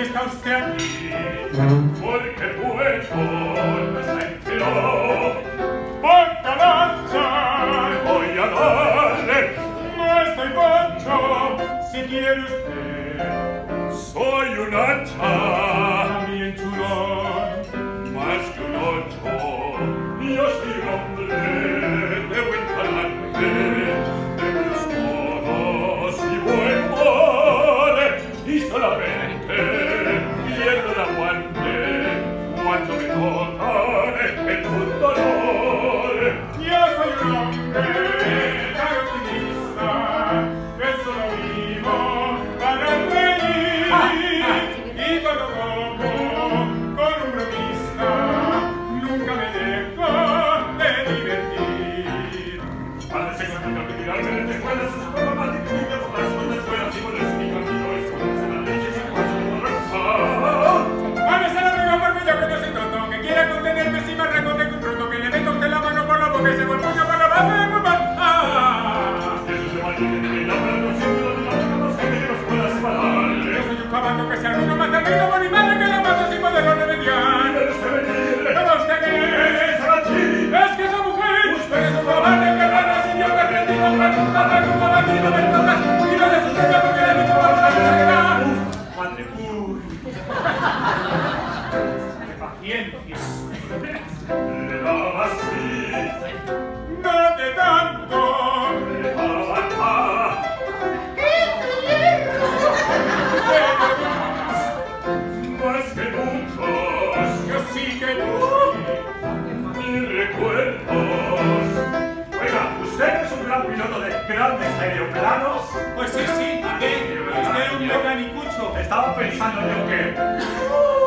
está usted aquí? Porque puedo, no está entero. ¡Ponta lanza! Voy a darle. No estoy poncho, si quiere usted. Soy un hacha. También chulón. Más que un ocho. Yo soy un hombre de buen talante, de buenos modos y buen mole. Y solamente pierdo el aguante cuando me tocan en un dolor. Yo soy un hombre tan optimista que solo vivo para reír. Y cuando como con un bromista nunca me dejo de divertir. Padre se contigo que tirarme de escuelas es un poco más difícil que por las segundas escuelas. Si no es mi camino, es como se la leche, se pasa como rosa. ¡Vamos a la amiga por mí, yo que no soy tonto! Que quiera contenerme si me recoge un pronto. Que le meto a usted la mano por la boca y se vuelve puño para la base de mi mano. ¡Ah! Eso se va a ir de la mano, sin duda de la mano, más que de los puedas separarle. Yo soy un caballo que si alguno más termino por mi madre que la mato sin poderlo remediar. ¿Cómo usted cree? Es que esa mujer, usted es un cobarde que gana sin yo que rendido para nunca para un cobardido de todas y no de su señor porque le dijo para la seguridad. Madre, ¡Qué paciencia! le daba así, ¡No de tanto! le daba acá. Más que muchos, Yo sí que no. mis recuerdos. Oiga, ¿usted es un gran piloto de grandes aeroplanos? Pues sí, ¿qué? Usted es un mecanicucho. Estaba pensando yo que